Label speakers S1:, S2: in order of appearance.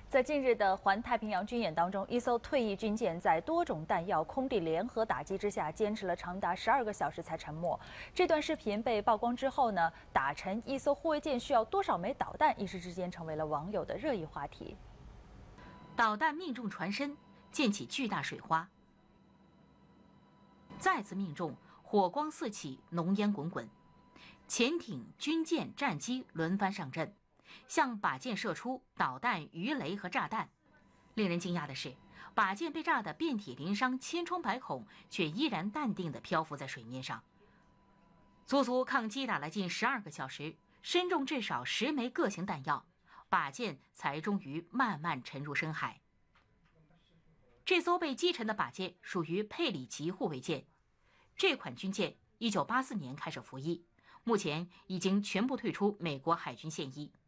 S1: 在近日的环太平洋军演当中，一艘退役军舰在多种弹药、空地联合打击之下，坚持了长达12个小时才沉没。这段视频被曝光之后呢，打沉一艘护卫舰需要多少枚导弹，一时之间成为了网友的热议话题。
S2: 导弹命中船身，溅起巨大水花；再次命中，火光四起，浓烟滚滚。潜艇、军舰、战机轮番上阵，向靶舰射出导弹、鱼雷和炸弹。令人惊讶的是，靶舰被炸得遍体鳞伤、千疮百孔，却依然淡定地漂浮在水面上。足足抗击打了近12个小时，身中至少10枚各型弹药，靶舰才终于慢慢沉入深海。这艘被击沉的靶舰属于佩里级护卫舰，这款军舰1984年开始服役，目前已经全部退出美国海军现役。